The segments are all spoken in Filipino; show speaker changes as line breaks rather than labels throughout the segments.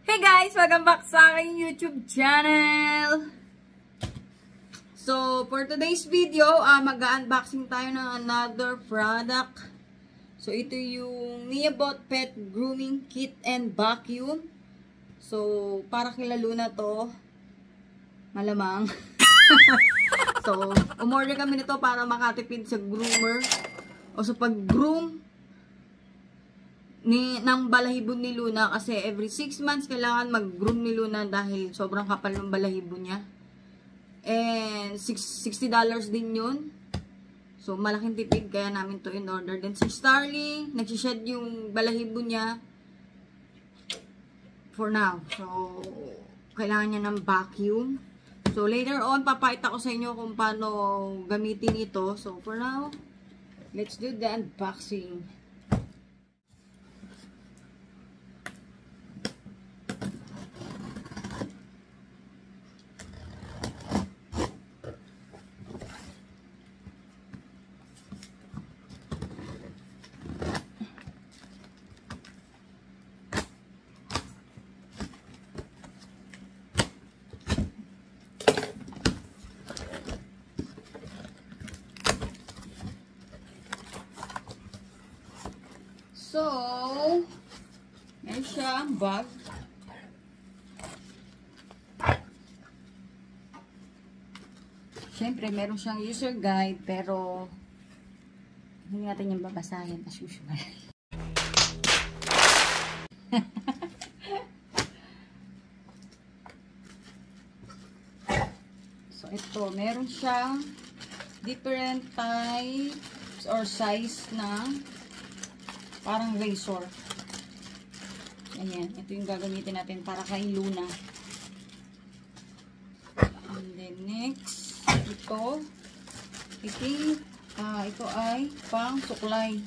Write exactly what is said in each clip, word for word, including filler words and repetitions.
Hey guys! Welcome back sa aking YouTube channel! So, for today's video, uh, mag-unboxing tayo ng another product. So, ito yung Neabot Pet Grooming Kit and Vacuum. So, para kila Luna to, malamang. So, umorder kami nito para makatipid sa groomer o sa pag-groom ni ng balahibo ni Luna, kasi every six months kailangan mag-groom ni Luna dahil sobrang kapal ng balahibo niya. And sixty dollars din yun. So malaking tipid, kaya namin to in order. Then si Starling, nagsished yung balahibo niya for now. So kailangan niya ng vacuum. So later on, papakita ko sa inyo kung paano gamitin ito. So for now, let's do the unboxing. So, meron siyang bag. Siyempre, meron siyang user guide, pero hindi natin yung babasahin as usual. So, ito, meron siyang different types or size ng parang razor. Ayan. Ito yung gagamitin natin para kay Luna. And then next, ito. Ito, uh, ito ay pang suklay.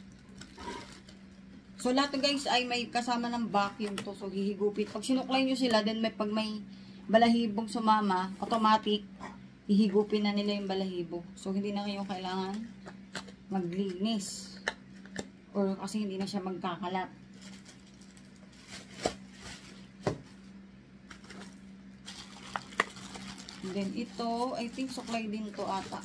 So, lahat guys ay may kasama ng vacuum to. So, hihigupit. Pag sinuklay nyo sila, then may, pag may balahibong sumama, automatic, hihigupin na nila yung balahibo. So, hindi na kayo kailangan maglinis. Or kasi hindi na siya magkakalat. And then ito, I think suklay din to ata.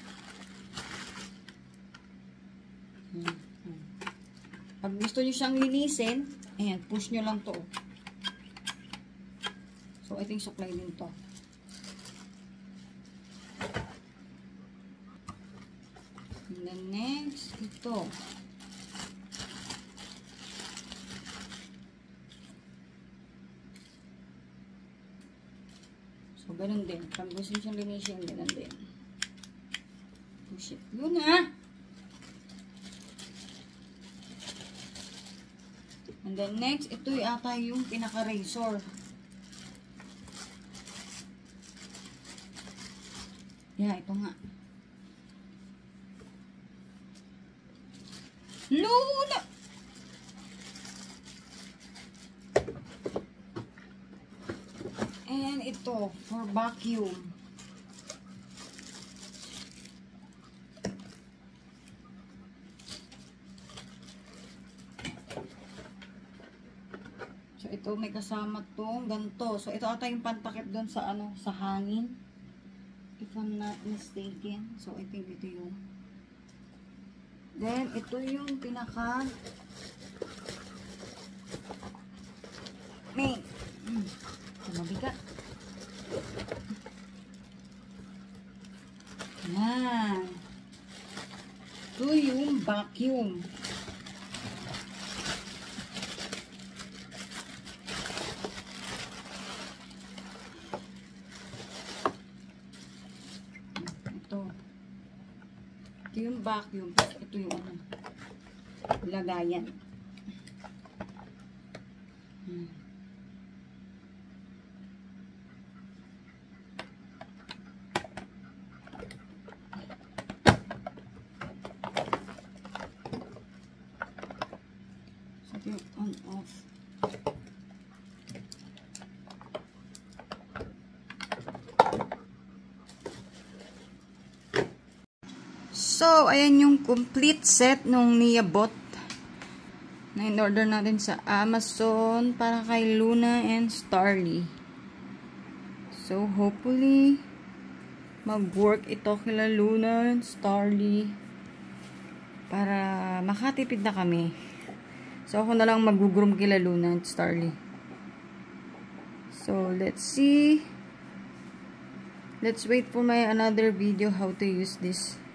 Hmm. Pag gusto nyo siyang linisin, ayan, push nyo lang to. So I think suklay din to. And then next, ito. So, ganun din. Pag gusto nyo siyang linisin, ganun din. Push it. Luna! And then next, ito yung ata yung pinaka-razor. Yeah, ito nga. Luna! And ito, for vacuum. So, ito may kasama tong ganito. So, ito ata yung pantakip doon sa ano, sa hangin. If I'm not mistaken. So, I think ito yung. Then, ito yung pinaka may hmm. Mabigat. Yan. Ito yung vacuum. Ito. Ito yung vacuum. Ito yung ano, lagayan. Hmm. On off. So, ayan yung complete set nung Neabot na in-order natin sa Amazon para kay Luna and Starly. So, hopefully, mag-work ito kila Luna and Starly para makatipid na kami. So, ako na lang mag-groom kila Luna and Starly. So, let's see. Let's wait for my another video how to use this.